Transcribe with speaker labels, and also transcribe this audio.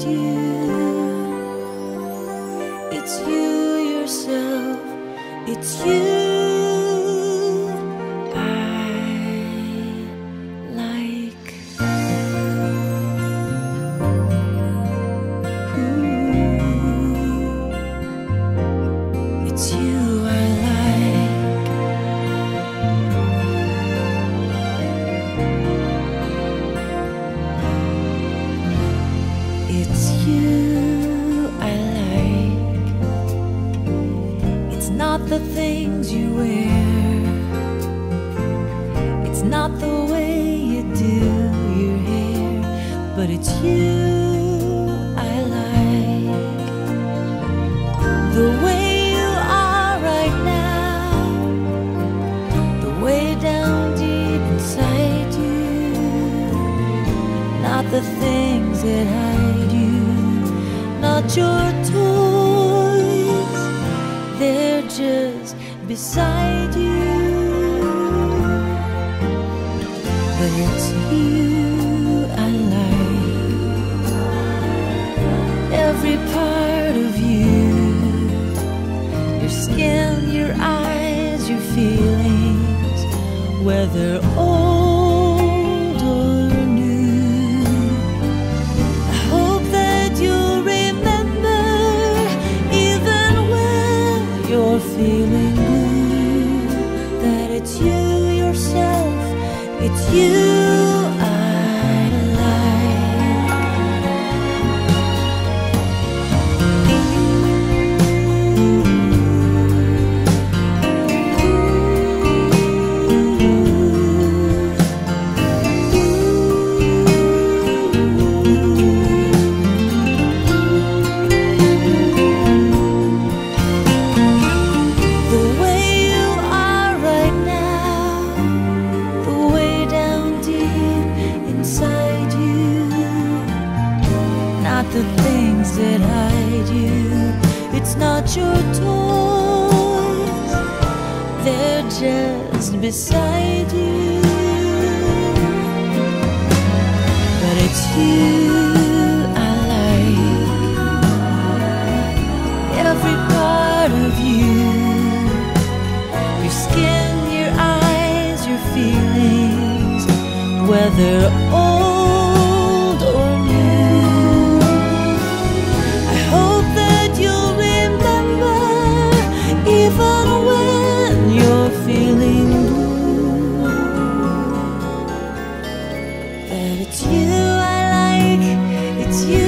Speaker 1: you. It's you yourself, it's you I like. Ooh, it's you I like. It's you I like. It's not the things you wear, it's not the way you do your hair, but it's you I like. The way you are right now, the way down deep inside you, not the things that hide you, not your toys, they're just beside you. But it's you I like. Every part of you, your skin, your eyes, your feelings, whether old or new. I hope that you'll remember, even when you're feeling blue, that it's you yourself, it's you I like. The way you are right now, the way down deep inside you, not the things that hide you, it's not your toys, they're just beside you. But it's you I like. Every part of you, your skin, your eyes, your feelings, whether old or new. I hope that you'll remember, even when you're feeling blue, that it's you I like, it's you